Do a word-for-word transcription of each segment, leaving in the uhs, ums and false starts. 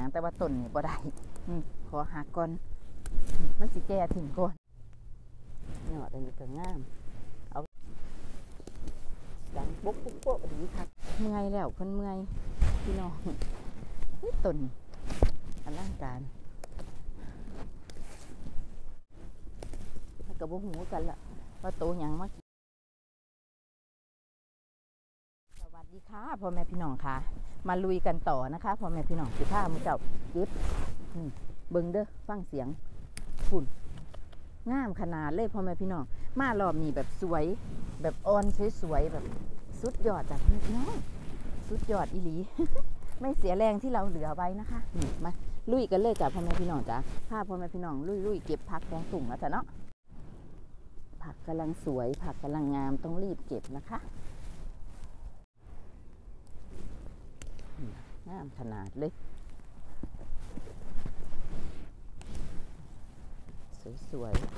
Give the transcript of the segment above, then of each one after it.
อย่างแต่ว่าต้นนี่บ่ได้นี่ขอหักก่อนมันสิแก่ถึงก่อนเนาะอันนี้ก็งามเอาดังปุ๊บปุ๊บปุ๊บดีค่ะเมื่อยแล้วเพิ่นเมื่อยพี่น้องนี่ต้นอลังการก็บ่ฮู้กันละว่าโตหยังมาสวัสดีค่ะพ่อแม่พี่น้องค่ะมาลุยกันต่อนะคะพ่อแม่พี่น้องสิพามื้อเจ้าเก็บนี่เบิ่งเด้อฟังเสียงฝุ่นงามขนาดเลยพ่อแม่พี่น้องมารอบนี้แบบสวยแบบอ่อนสวยๆแบบสุดยอดจ้ะพี่น้องสุดยอดอีหลี ไม่เสียแรงที่เราเหลือไว้นะคะนี่มาลุยกันเลยจ้ะพ่อแม่พี่น้องจ้ะพาพ่อแม่พี่น้องลุยๆเก็บผักแกงตุ่งแล้วจ้ะเนาะผักกำลังสวยผักกำลังงามต้องรีบเก็บนะคะงามขนาดเลยสวยๆ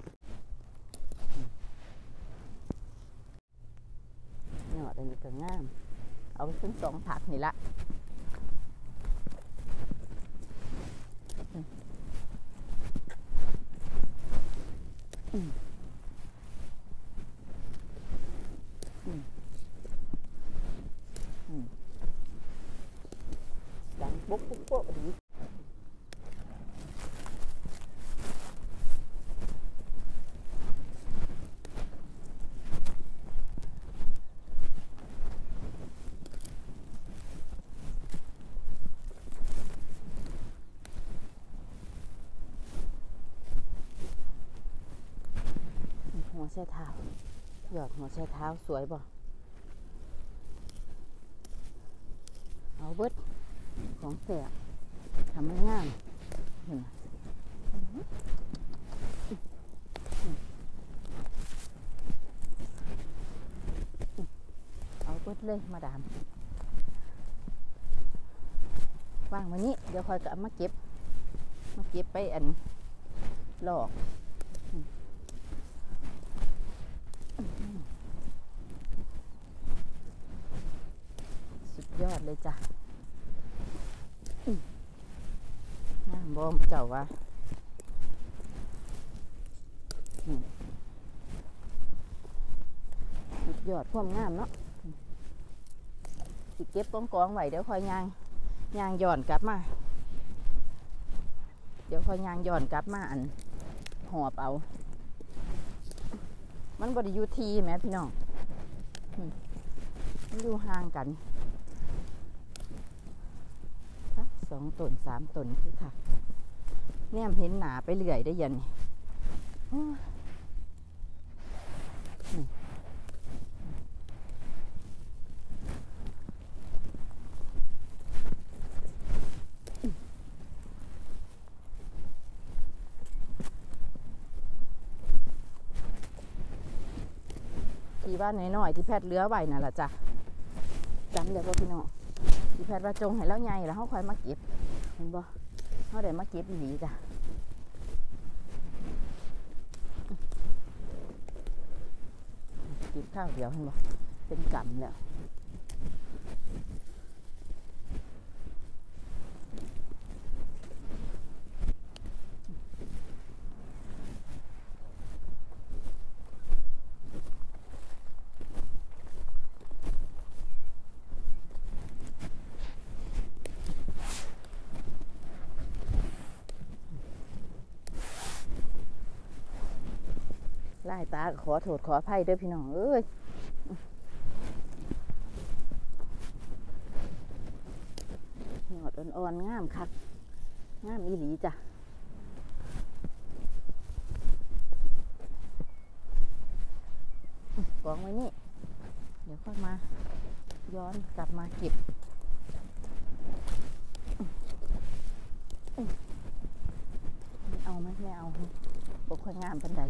เนาะอันนี้ก็งามเอาทั้งสองผักนี่ละดังปุ๊บปุ๊บปุ๊บดีหัวไชเท้าหยอดหัวไชเท้าสวยบ่เอาเบิดของแสบทำมันงามเอาเบิดเลยมาดามวางวันนี้เดี๋ยวคอยก็มาเก็บมาเก็บไปอันหลอกสุดยอดเลยจ้ะงามบ่มเจ้าว่าสุดยอดความงามเนาะสิเก็บกองกองไว้เดี๋ยวคอยยางยางหย่อนกลับมาเดี๋ยวคอยยางหย่อนกลับมาอันหอบเอามันบริยูทีแม่พี่น้องมันอยู่ห่างกันสองต้นสามต้นคือค่ะแนมเห็นหนาไปเรื่อยได้ยันที่บ้านน้อยๆที่แพทย์เลื้อไว้น่ะล่ะจ้ะจำเลยว่าพี่น้องที่แพทย์ว่าจงให้แล้วใหญ่แล้วเขาคอยมาเก็บเห็นบ่เขาได้มาเก็บดีจ้ะเก็บข้าวเดียวเห็นบ่เป็นกำแล้วไล่ตาขอโทษขออภัยด้วยพี่น้องเอ้ยหยอดอ่อนๆงามคักงามอีหลีจ้ะกองไว้นี่เดี๋ยวค่อยมาย้อนกลับมาเก็บไม่เอาไหมไม่เอาปกค่อยงามปันใด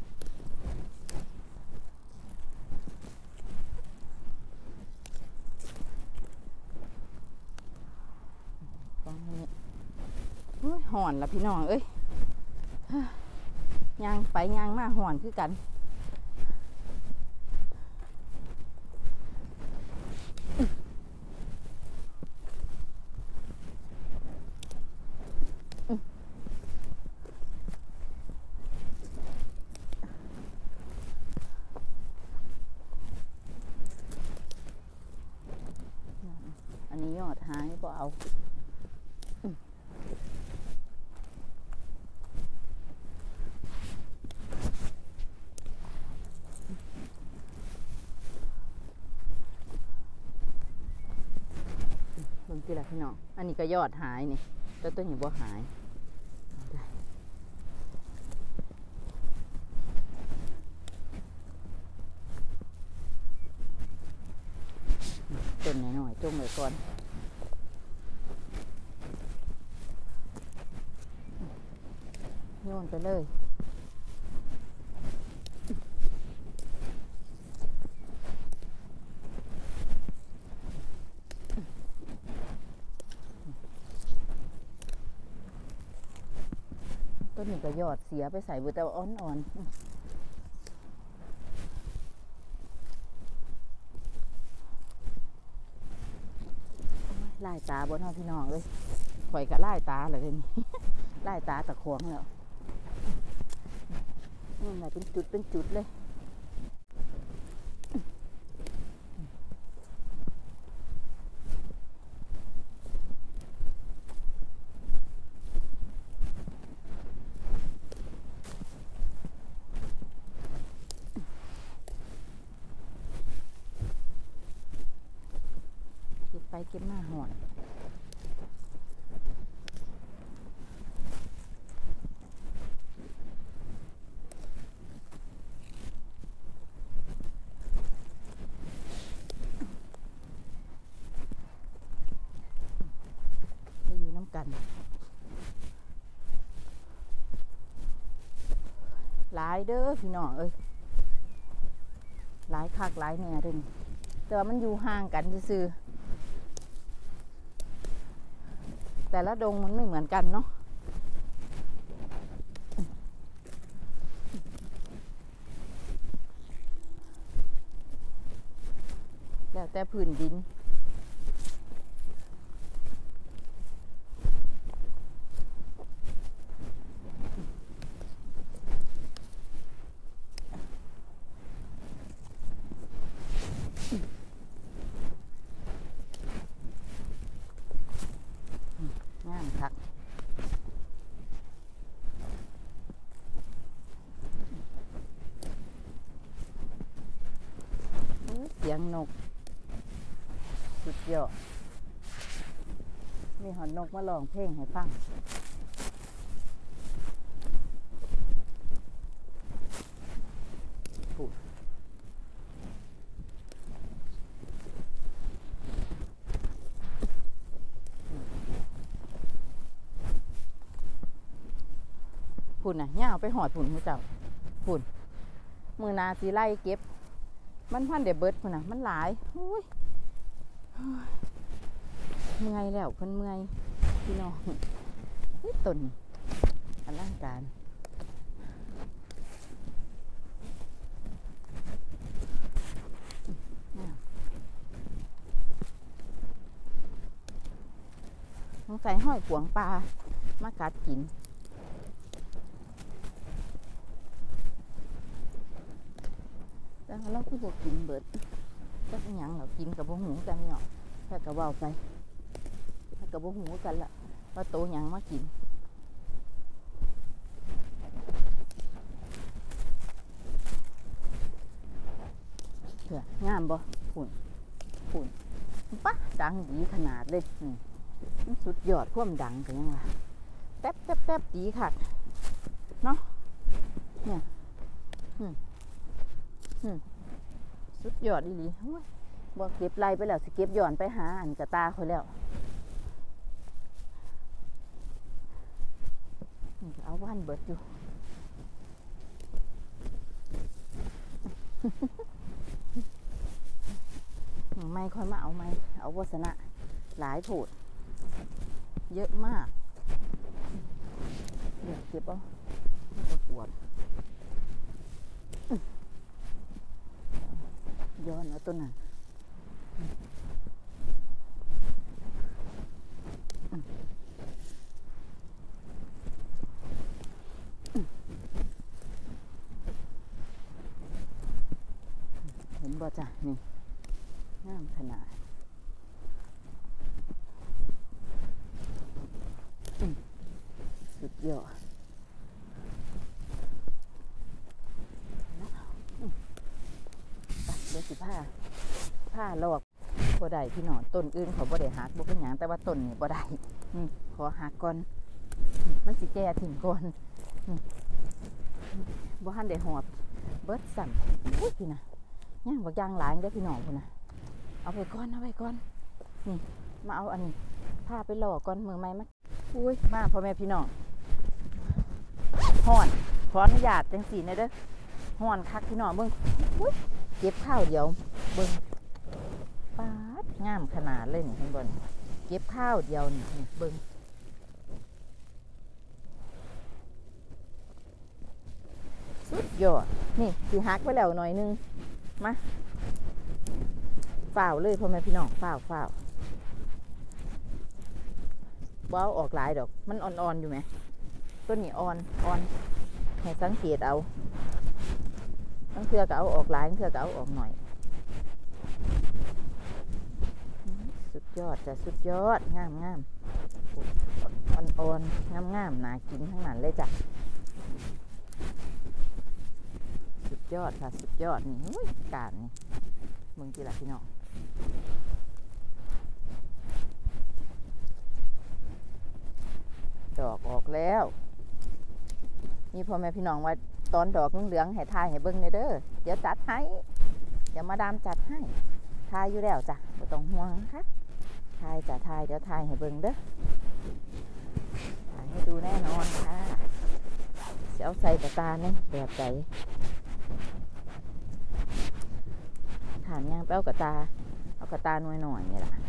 ห่อนละพี่น้องเอ้ยยางไปยางมาห่อนคือกันเบิ่งสิล่ะพี่น้องอันนี้ก็ยอดหายนี่แต่ต้นนี้บ่หายต้นน้อยๆจงไว้ก่อนโยนไปเลยต้นนี้ก็ยอดเสียไปใส่บุตรอ่อนๆไล่ตาบนห้องพี่น้องเลยข่อยก็ไล่ตาเลยเดี๋ยวนี้ ไล่ตาตะขวงแล้วนี่อะไรเป็นจุดเป็นจุดเลยเก็บไปเก็บมาหอดกันหลายเด้อพี่น้องเอ้ยหลายคักหลายแน่เด้อแต่ว่ามันอยู่ห่างกันซื่อแต่ละดงมันไม่เหมือนกันเนาะแล้วแต่พื้นดินงามคักเสียงนกสุดยอดมีหอนนกมาร้องเพลงให้ฟังพูดพูดนะย่าไปหอดผุนมือเจ้าผุนมือนาสีไล่เก็บมันพันเดี๋ยวเบิดพุ่นนะมันหลายอุ้ยเมื่อยแล้วคนเมื่อยพี่น้องนี่ต้นอลังการสงสัยห้อยขวงปลามากัดกินแต่เราคือพวกกินเบิดก็เป็นหยังเรากินกับพวกหูกันเนาะแค่กระเบาไปแค่กับพวกหูกันละว่าโตหยังมากินเถื่องามบ่ฝุ่นฝุ่นปะดังดีขนาดเลยมันสุดยอดความดังกันยังไงแทบแทบแทบดีค่ะเนาะเนี่ยสุดยอดดีๆบอกเก็บไรไปแล้วสิเก็บย้อนไปหาอันกระตาเขาแล้วเอาว่านเบิดอยู่ไม่ค่อยมาเอาไม่เอาวาสนะหลายโผดเยอะมากเดี๋ยวเก็บเอาไม่ปวดย้อนเอาตัวนั้นเห็นบ่จ้ะนี่งามขนาดยอดเดี๋ยวสิผ้าผ้าลอกบ่ได้พี่น้องต้นอื่นเขาบ่ได้หักบ่เป็นหยังแต่ว่าต้นนี่บ่ได้นี่ขอหักก่อนมันสิแก่ถึงก่อนบ่ทันได้หอบเบิดสั่นอุ้ยพี่นะย่างบักย่างหลายเด้อพี่น้องพุ่นน่ะเอาไปก่อนเอาไปก่อนนี่มาเอาอันนี้ผ้าไปลอกก่อนมือไม้มาอุ้ยมาพ่อแม่พี่น้องฮ้อนขออนุญาตจังซี่นะเด้อฮ้อนคักพี่น้องเบิ่งอุ้ยเก็บข้าวเดียวเบิ่งปาดงามขนาดเลยนี่เห็นบ่เก็บข้าวเดียวนี่เบิ่งสุดยอดนี่สิหักไว้แล้วหน่อยนึงมาฝ่าวเลยพ่อแม่พี่น้องฝ่าวฝ่าวบ่เอาออกหลายดอกมันอ่อนๆอยู่ไหมต้นนี้อ่อนอ่อนให้สังเกตเอาบางเทื่อก็เอาออกหลายบางเทื่อก็เอาออกหน่อยสุดยอดจ้ะสุดยอดงามงามอ่อนๆงามงามน่ากินทั้งนั้นเลยจ้ะสุดยอดค่ะสุดยอดนี่การนี่มึงจีละพี่น้องดอกออกแล้วนี่พ่อแม่พี่น้องว่าตอนดอกเหลืองๆให้ทายให้เบิ้งเด้อเดี๋ยวจัดให้เดี๋ยวมาดามจัดให้ทายอยู่แล้วจ้ะไม่ต้องห่วงค่ะทายจะทายเดี๋ยวทายให้เบิ้งเด้อทายให้ดูแน่นอนค่ะเสียวใส่ตาตาเนี่ยแบบใจฐานย่างเป้ากระตาเอากระตาหน่อยหน่อยนี่แหละ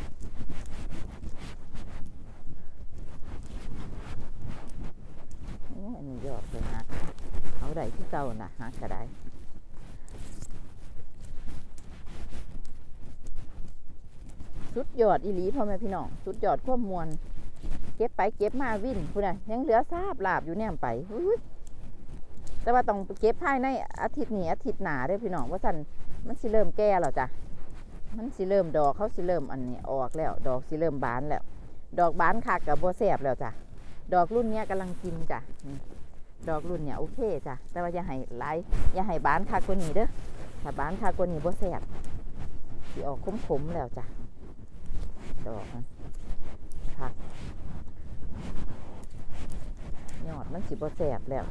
นี่อันนี้ยอดเลยฮะเอาได้ที่เก่าน่ะฮะก็ได้สุดยอดอีหลีพ่อแม่พี่น้องสุดยอดข้อมวลเก็บไปเก็บมาวิ่นคุณน่ะยังเหลือซาบลาบอยู่แนมไปแต่ว่าต้องเก็บภายในอาทิตย์นี้อาทิตย์หนาด้วยพี่น้องว่าสันมันสิเริ่มแก่แล้วจ้ะมันสิเริ่มดอกเขาสิเริ่มอันนี้ออกแล้วดอกสิเริ่มบานแล้วดอกบานคักกับบัวแสบแล้วจ้ะดอกรุ่นเนี้ยกำลังกินจ้ะดอกรุ่นเนี้ยโอเคจ้ะแต่ว่าอย่าให้ไหลอย่าให้บานคักกว่านี้เด้อถ้าบานคักกว่านี้บัวแสบสิออกขมๆแล้วจ้ะดอกมันคักยอดมันสิบัวแสบแล้ว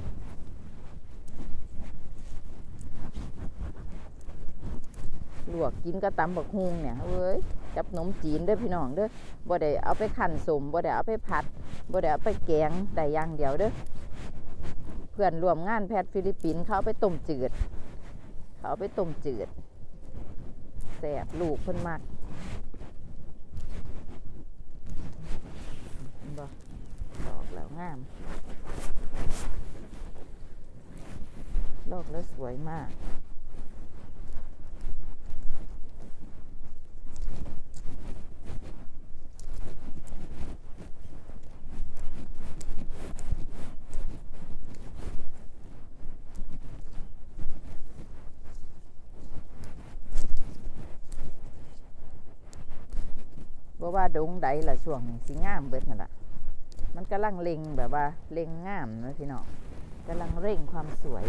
ลวกกินก็ตำบักฮุงเนี่ยเว้ยกับขนมจีนเด้อพี่น้องเด้อบ่ได้เอาไปคั่นสมบ่ได้เอาไปผัดบ่ได้เอาไปแกงได้อย่างเดียวเด้อเพื่อนร่วมงานแพทย์ฟิลิปปินส์เขาเอาไปต้มจืดเขาเอาไปต้มจืดแซ่บลูกเพิ่นมักบ่ดอกแล้วงามดอกแล้วสวยมากเพราะว่าดงใดละช่วงนี้สิงามเบิดนั่นแหละมันกำลังเล็งแบบว่าเล็งงามนะพี่น้องกำลังเร่งความสวย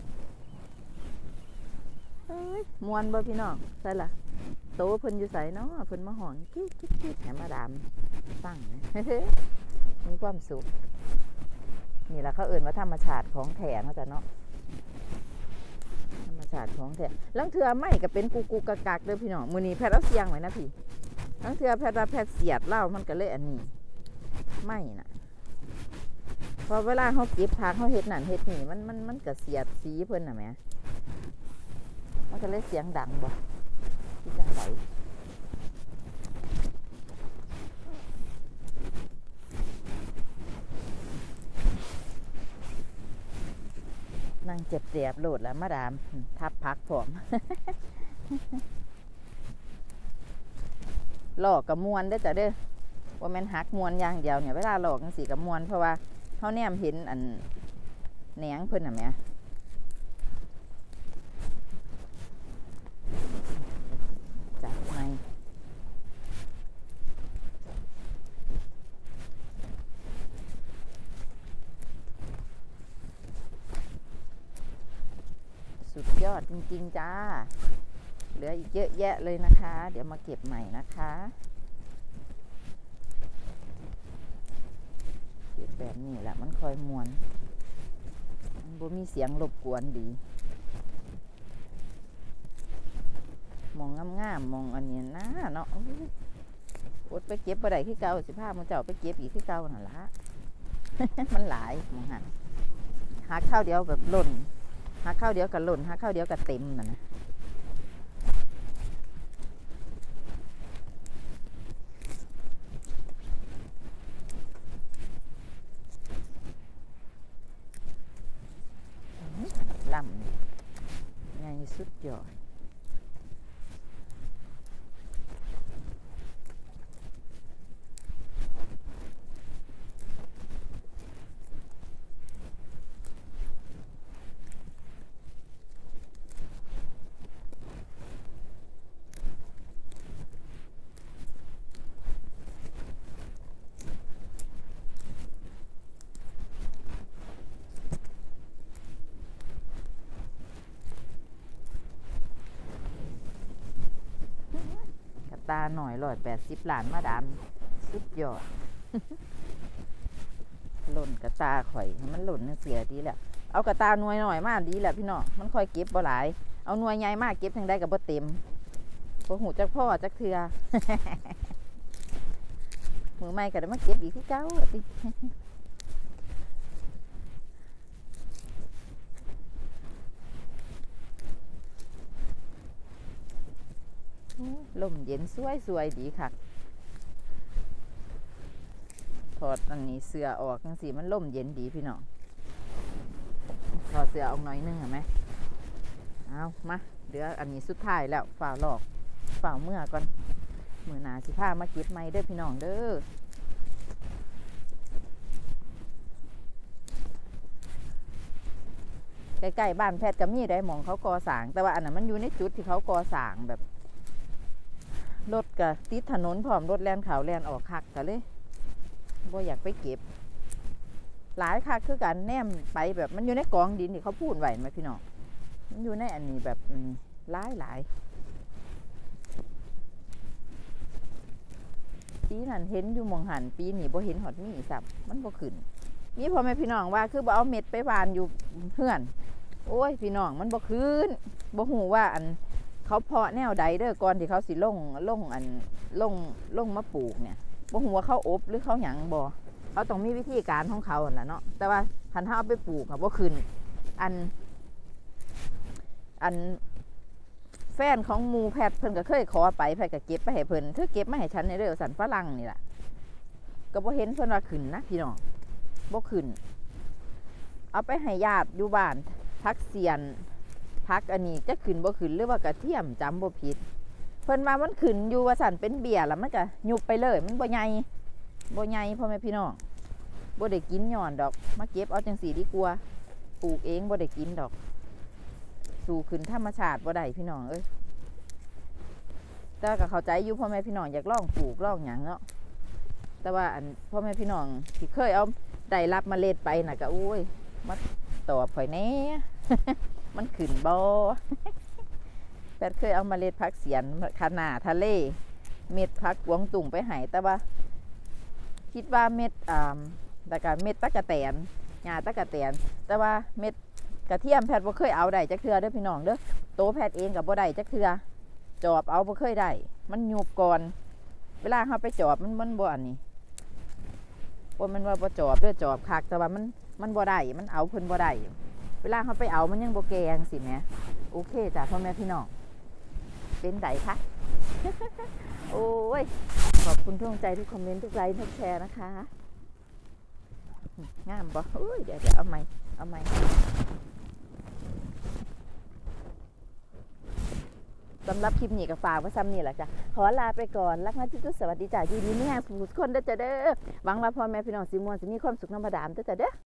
เฮ้ยมวนบ่พี่น้องใช่ละโตเพิ่นอยู่ใส่เนาะเพิ่นมาห่องกิ๊กกิ๊กกิ๊กแหมมาดามฟังมีความสุขนี่แหละเขาเอ่ยว่าธรรมชาติของแท้เนาะจ้ะเนาะธรรมชาติของแท้ลังเทือไม่ก็เป็นกูกูกักกักเลยพี่น้องมือนี้แพทย์เอาเสียงไว้นะพี่ทั้งเทือแพทย์ว่าแพทย์เสียดเล่ามันก็เลยอันนี้ไม่นะพอเวลาเขาเก็บผักเขาเห็ดนั่นเห็ดนี่มันมันมันก็เสียดสีเพิ่นน่ะแม่มันก็เลยเสียงดังบ่ที่จังไดนั่งเจ็บเจ็บโหลดแล้วมาดามทับพักผมหลอกกับมวนได้จ้ะเด้อว่าแม่นหักมวนอย่างเดียวเนี่ยเวลาหลอกกันสีกับมวนเพราะว่าเขาแนมเห็นอันแหนงเพิ่นน่ะแม่จับไงอดจริงๆจ้าเหลืออีกเยอะแยะเลยนะคะเดี๋ยวมาเก็บใหม่นะคะเก็บแบบนี้แหละมันค่อยมวนมันบ่มีเสียงรบกวนดีมองงามๆมองอันนี้นะเนาะอดไปเก็บบ่ได้คือเก่าสิพามันเจ้าไปเก็บอีกคือเก่านั่นละ มันหลายมองหันหาข้าวเดียวแบบหล่นหาข้าวเดียวกับหล่นหาข้าวเดียวกับเต็มน่ะนะลำใหญ่สุดยอดตาหน่อยร้อยแปดสิบล้านมาดามสุดยอด หล่นกระตาข่อยมันหล่นเสียดีแหละเอากระตาหน่วยหน่อยมากดีแหละพี่น้องมันค่อยเก็บบ่หลายเอาหน่วยใหญ่มากเก็บทั้งได้กับบ่เต็มพอหูจักพ่อจักเทือ มือใหม่ก็ได้มาเก็บอีกที่เก้าสิลมเย็นสวยสวยดีค่ะถอดอันนี้เสื้อออกจังสิมันลมเย็นดีพี่น้องถอดเสื้อออกหน่อยนึงเห็นไหมเอามาเดี๋ยวอันนี้สุดท้ายแล้วฝ่าหลอกฝ่าเมื่อก่อนมือหนาสิผ้ามาเก็บไม้เด้อพี่น้องเด้อใกล้ๆบ้านแพทย์ก็มีได้หมองเขาก่อสร้างแต่ว่าอันนั้นมันอยู่ในจุดที่เขาก่อสร้างแบบรถกับติดถนนพร้อมรถแล่นเขาแล่นออกคักกันเลยบ่อยากไปเก็บหลายคักคือกันแนมไปแบบมันอยู่ในกองดินที่เขาพูดไหวไหมพี่น้องมันอยู่ในอันนี้แบบหลายหลายปีนั้นเห็นอยู่มองหันปีนี้บ่เห็นหอดมีสับมันบ่ขึ้นมีพ่อแม่พี่น้องว่าคือบ่เอาเม็ดไปหวานอยู่เพื่อนโอ้ยพี่น้องมันบ่ขึ้นบ่หูว่าอันเขาเพาะแนวใดเด้อก่อนที่เขาสิลงลงอันลงลงมาปลูกเนี่ยบ่หูว่าเขาอบหรือเขาหยังบ่เขาต้องมีวิธีการของเขาแหละเนาะแต่ว่าคันถ้าเอาไปปลูกอะบ่ขึ้นอันอันแฟนของมูแพทย์เพิ่นก็เคยขอไปแพทย์ก็เก็บไปให้เพิ่นเธอเก็บมาให้ฉันในเรื่องสันฝรั่งนี่แหละก็บ่เห็นเพิ่นว่าขึ้นนะพี่น้องบ่ขึ้นเอาไปให้ญาติอยู่บ้านพักเสียนพักอันนี้จะขึ้นบ่ขึ้นหรือว่ากระเทียมจำบ่ผิดเพิ่นว่ามันขึ้นอยู่ว่าสันเป็นเบี้ยแล้วมันก็ยุบไปเลยมันบ่ใหญ่บ่ใหญ่พ่อแม่พี่น้องบ่ได้กินย้อนดอกมาเก็บเอาจังสีดีกว่าปลูกเองบ่ได้กินดอกสู่ขึ้นธรรมชาติบ่ได้พี่น้องเอ้ยแต่ก็เข้าใจอยู่พ่อแม่พี่น้องอยากลองปลูกลองหยังเนาะแต่ว่าอันพ่อแม่พี่น้องที่เคยเอาได้รับเมล็ดไปน่ะก็อุ้ยมาตอบข่อยแน่ มันขึ้นบ่แพทย์เคยเอาเมล็ดผักเสียนคะน้าทะเลเม็ดผักกวางตุ่งไปให้แต่ว่าคิดว่าเม็ดอ่าแต่ก็เม็ดตะกะแตนหญ้าตะกะแตนแต่ว่าเม็ดกระเทียมแพทย์บ่เคยเอาได้จักเทื่อเด้อพี่น้องเด้อโตแพทย์เองกับบ่ได้จักเทื่อจอบเอาบ่เคยได้มันยุบก่อนเวลาเขาไปจอบมันมันบ่อันนี้บ่มันว่าบ่จอบเด้อจอบคักแต่ว่ามันมันบ่ได้มันเอาเพิ่นบ่ได้เวลาเขาไปเอามันยังบ่แกงสิแม่โอเคจ้ะพ่อแม่พี่น้องเป็นไดคะ โอ้ยขอบคุณทุกใจทุกคอมเมนต์ทุกไลค์ทุกแชร์นะคะงามบ่โอ้ยเดี๋ยวเดี๋ยวเอาใหม่เอาใหม่สำหรับคลิปนี้ก็ฝากไว้ซ้ำนี่แหละจ้ะขอลาไปก่อนรักนะจุ๊บสวัสดีจ้ะอยู่ดีนี่แห้งผู้คนเด้อจ้ะเด้อหวังว่าพ่อแม่พี่น้องสิม่วนสิมีความสุขน้ำประดามเด้อจ้ะเด้อ